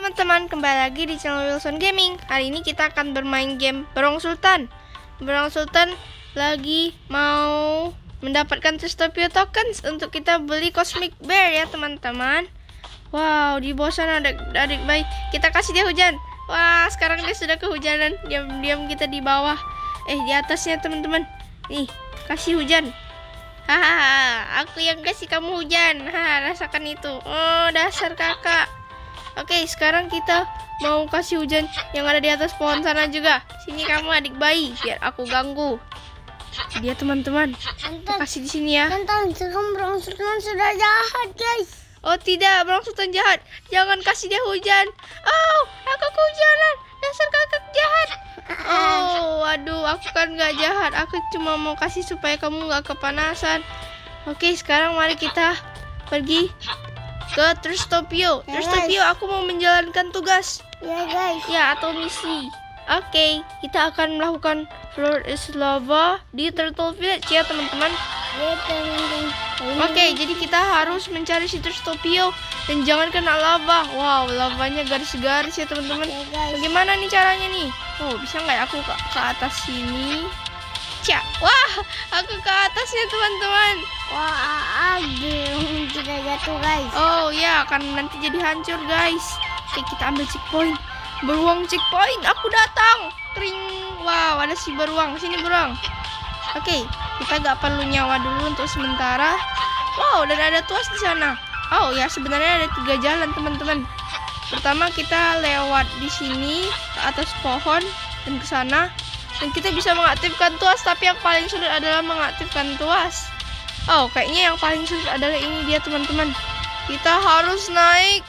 teman-teman, kembali lagi di channel Wilson Gaming. Hari ini kita akan bermain game Berong Sultan. Berong Sultan lagi mau mendapatkan Tristopia tokens untuk kita beli Cosmic Bear ya teman-teman. Wow, di bawah sana ada adik bayi. Kita kasih dia hujan. Wah, sekarang dia sudah kehujanan. Diam-diam kita di bawah. Di atasnya teman-teman. Nih, kasih hujan. Hahaha, aku yang kasih kamu hujan. Rasakan itu. Oh, dasar kakak. Oke, sekarang kita mau kasih hujan yang ada di atas pohon sana juga. Sini kamu adik bayi, biar aku ganggu. Dia teman-teman. Kasih di sini ya. Sekarang Berong Sultan sudah jahat, guys. Oh tidak, Berong Sultan jahat. Jangan kasih dia hujan. Oh, aku kehujanan. Dasar kakak jahat. Oh, waduh, aku kan nggak jahat. Aku cuma mau kasih supaya kamu nggak kepanasan. Oke, sekarang mari kita pergi ke Tristopia. Tristopia, aku mau menjalankan tugas. Ya, guys. Ya, atau misi. Oke, kita akan melakukan Floor is Lava di Turtle Village ya, teman-teman. Ya, teman-teman. Oke, jadi kita harus mencari si Tristopia dan jangan kena lava. Wow, lavanya garis-garis ya, teman-teman. Ya, guys. Bagaimana nih caranya nih? Oh, bisa nggak ya aku ke atas sini? Cak. Wah, aku ke atas ya, teman-teman. Wah, tidak jatuh, guys. Oh ya, akan nanti jadi hancur guys. Oke, kita ambil checkpoint. Beruang checkpoint, aku datang. Kring. Wow, ada si beruang. Sini beruang. Oke, kita gak perlu nyawa dulu untuk sementara. Wow, dan ada tuas di sana. Oh ya, sebenarnya ada 3 jalan teman-teman. Pertama kita lewat di sini ke atas pohon dan ke sana. Dan kita bisa mengaktifkan tuas, tapi yang paling sulit adalah mengaktifkan tuas. Oh, kayaknya yang paling sulit adalah ini dia teman-teman. Kita harus naik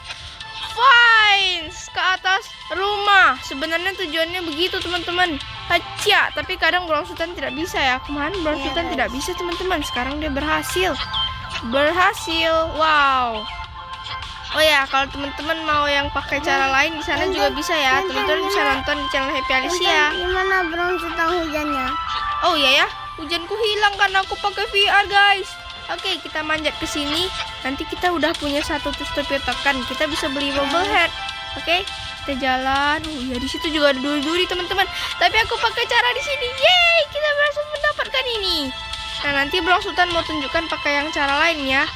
fence ke atas rumah. Sebenarnya tujuannya begitu teman-teman. Hacia, tapi kadang Berong Sultan tidak bisa ya. Kemarin Berong Sultan tidak bisa teman-teman. Sekarang dia berhasil. Wow. Oh ya, kalau teman-teman mau yang pakai cara lain di sana juga bisa ya. Teman-teman bisa nonton di channel Happy Alicia. Gimana Berong Sultan hujannya? Oh iya ya, hujanku hilang karena aku pakai VR guys. Oke, kita manjat ke sini. Nanti kita udah punya 1 Tristopia token. Kita bisa beli bubble head. Oke, kita jalan. Oh iya, di situ juga ada duri-duri teman-teman. Tapi aku pakai cara di sini. Yeay, kita berhasil mendapatkan ini. Nah, nanti Berong Sultan mau tunjukkan pakai yang cara lain ya.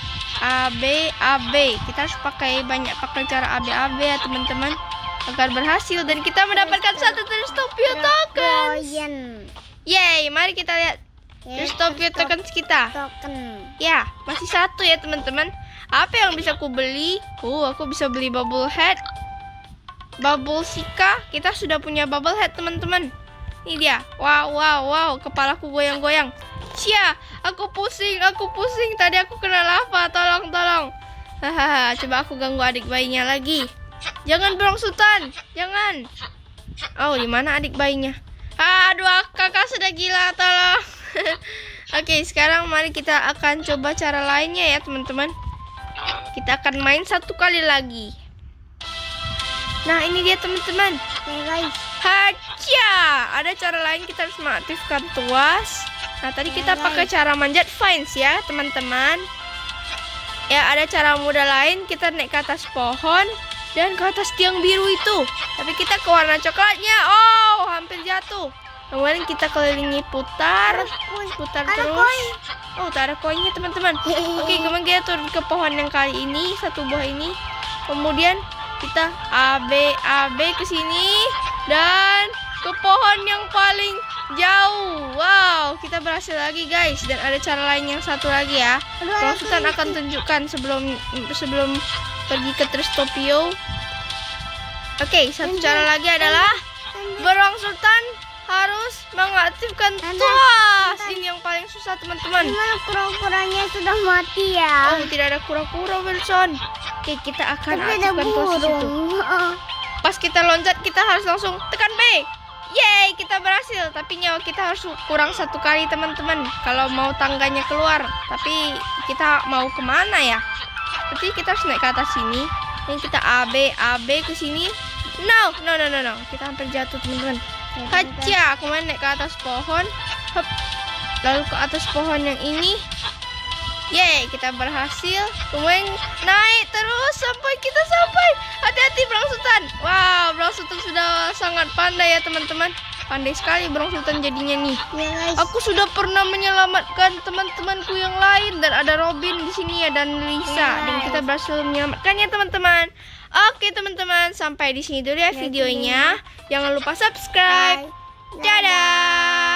AB. Kita harus pakai cara AB ya teman-teman agar berhasil dan kita mendapatkan 1 Tristopia token. Yeay, mari kita lihat Tristopia token kita. Ya, masih 1 ya teman-teman. Apa yang bisa aku beli? Aku bisa beli bubble head, bubble sika. Kita sudah punya bubble head teman-teman. Ini dia. Wow, kepalaku goyang-goyang. Cia, aku pusing. Tadi aku kena lava. Tolong. Hahaha, coba aku ganggu adik bayinya lagi. Jangan Berong Sultan, jangan. Oh, di mana adik bayinya? Aduh, kakak sudah gila, tolong. Oke, sekarang mari kita akan coba cara lainnya ya teman-teman. Kita akan main 1 kali lagi. Nah, ini dia teman-teman. Guys. Hacia, ada cara lain, kita harus mengaktifkan tuas. Nah, tadi kita pakai cara manjat fence ya teman-teman. Ya, ada cara mudah lain, kita naik ke atas pohon dan ke atas tiang biru itu. Tapi kita ke warna coklatnya. Oh, hampir jatuh. Kemudian kita kelilingi putar terus. Oh, tak ada koinnya teman-teman. Oke, kemudian kita turun ke pohon yang kali ini, 1 buah ini. Kemudian kita AB ke sini dan ke pohon yang paling jauh. Wow, kita berhasil lagi guys. Dan ada cara lain yang 1 lagi ya. Berong Sultan akan tunjukkan sebelum pergi ke Tristopia. Oke, 1 cara lagi adalah Berong Sultan harus mengaktifkan tuas. Ini yang paling susah teman-teman. Gimana kura-kuranya sudah mati ya? Oh, tidak ada kura-kura Wilson. Oke, kita akan aktifkan tuas itu. Pas kita loncat, kita harus langsung tekan B. Yeay, kita berhasil. Tapi nyawa kita harus kurang 1 kali teman-teman kalau mau tangganya keluar. Tapi kita mau kemana ya? Berarti kita harus naik ke atas sini. Ini kita AB ke sini. No. Kita hampir jatuh teman-teman. Hacia, kemudian naik ke atas pohon. Hup. Lalu ke atas pohon yang ini. Yeay, kita berhasil. Kemudian naik terus sampai kita sampai. Hati-hati Berong Sultan. Sultan sudah sangat pandai ya teman-teman. Pandai sekali Bro Sultan jadinya nih. Ya guys. Aku sudah pernah menyelamatkan teman-temanku yang lain dan ada Robin di sini ya dan Lisa dan kita berhasil menyelamatkannya teman-teman. Oke teman-teman, sampai di sini dulu ya videonya. Jangan lupa subscribe. Bye. Dadah.